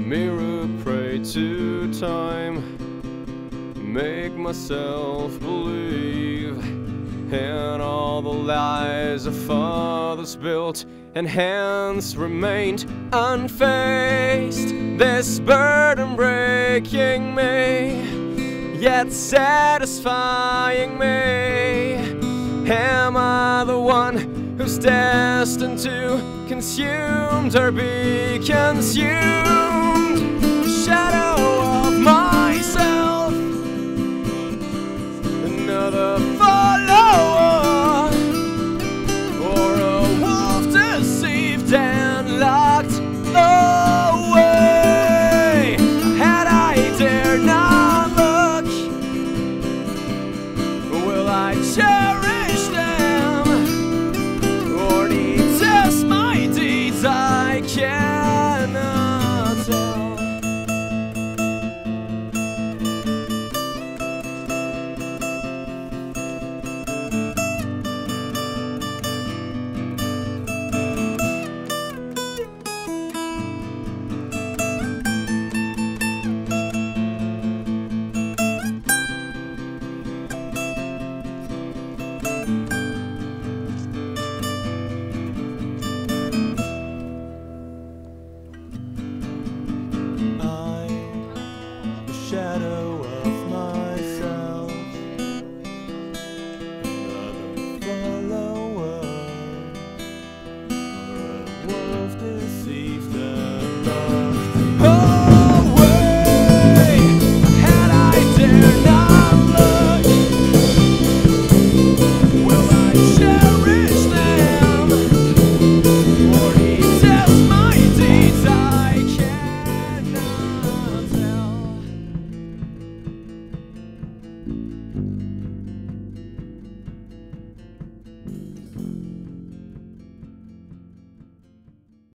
mirror prey to time, make myself believe in all the lies of others built and hence remained unfaced. This burden breaking me, yet satisfying me. Am I the one who's destined to consume or be consumed?